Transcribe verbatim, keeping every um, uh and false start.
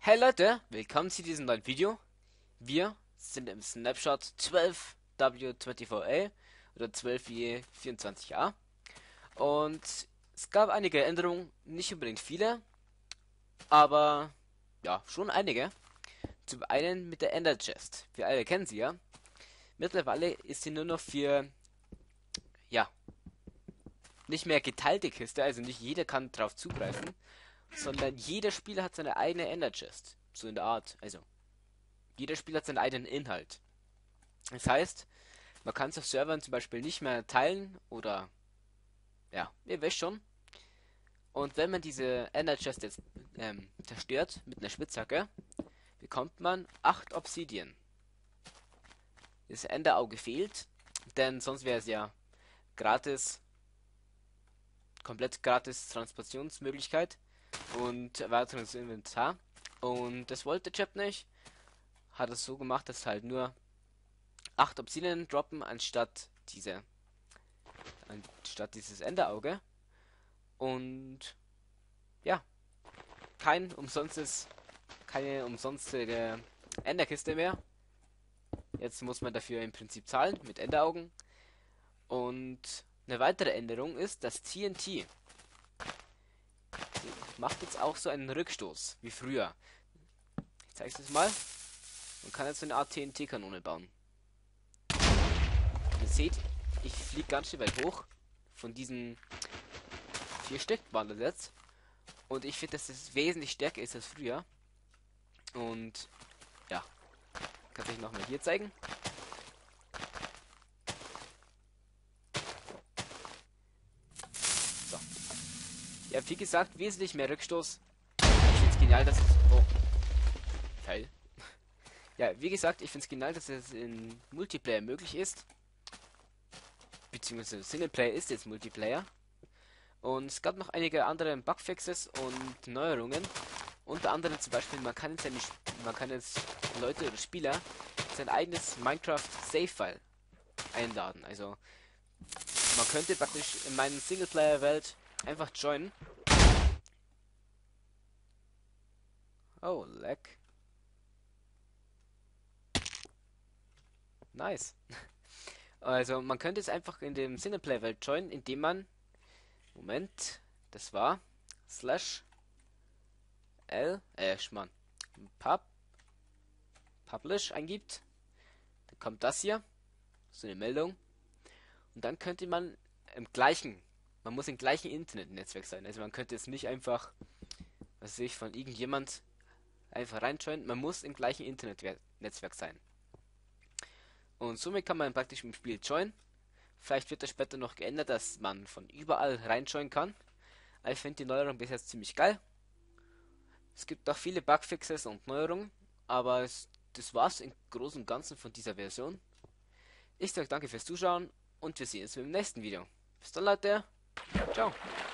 Hey Leute, willkommen zu diesem neuen Video. Wir sind im Snapshot zwölf W vierundzwanzig A oder zwölf W vierundzwanzig A und es gab einige Änderungen, nicht unbedingt viele, aber ja, schon einige. Zum einen mit der Ender Chest. Wir alle kennen sie ja. Mittlerweile ist sie nur noch für, ja, nicht mehr geteilte Kiste, also nicht jeder kann drauf zugreifen, sondern jeder Spieler hat seine eigene Ender Chest. So in der Art. Also, jeder Spieler hat seinen eigenen Inhalt. Das heißt, man kann es auf Servern zum Beispiel nicht mehr teilen oder, ja, ihr wisst schon. Und wenn man diese Ender Chest jetzt ähm, zerstört mit einer Spitzhacke, bekommt man acht Obsidian. Das Enderauge fehlt, denn sonst wäre es ja gratis, komplett gratis Transportationsmöglichkeit und Erweiterung Inventar. Und das wollte Chap nicht. Hat es so gemacht, dass halt nur acht Obsidian droppen anstatt diese anstatt dieses Enderauge. Und ja, kein umsonstes, keine umsonstige Enderkiste mehr. Jetzt muss man dafür im Prinzip zahlen mit Enderaugen. Und eine weitere Änderung ist, dass T N T macht jetzt auch so einen Rückstoß wie früher. Ich zeige es jetzt mal. Man kann jetzt so eine Art T N T-Kanone bauen. Ihr seht, ich fliege ganz schön weit hoch. Von diesen vier Stück waren das jetzt. Und ich finde, dass es wesentlich stärker ist als früher. Und ja, kann ich nochmal hier zeigen. So. Ja, wie gesagt, wesentlich mehr Rückstoß. Ich finde es genial, dass es... Oh. Teil. Ja, wie gesagt, ich finde es genial, dass es in Multiplayer möglich ist. Beziehungsweise Singleplayer ist jetzt Multiplayer. Und es gab noch einige andere Bugfixes und Neuerungen. Unter anderem zum Beispiel, man kann jetzt, eine, man kann jetzt Leute oder Spieler sein eigenes Minecraft Save-File einladen. Also man könnte praktisch in meiner Singleplayer-Welt einfach joinen. Oh, leck. Nice. Also man könnte jetzt einfach in dem Singleplayer-Welt joinen, indem man... Moment, das war slash L, äh, Schmarrn, Pub, Publish eingibt, dann kommt das hier, so eine Meldung, und dann könnte man im gleichen, man muss im gleichen Internetnetzwerk sein, also man könnte jetzt nicht einfach, was weiß ich, von irgendjemand einfach reinjoinen, man muss im gleichen Internetnetzwerk sein. Und somit kann man praktisch im Spiel joinen. Vielleicht wird das später noch geändert, dass man von überall reinschauen kann. Ich finde die Neuerung bis jetzt ziemlich geil. Es gibt auch viele Bugfixes und Neuerungen, aber es, das war's im Großen und Ganzen von dieser Version. Ich sage danke fürs Zuschauen und wir sehen uns im nächsten Video. Bis dann Leute, ciao.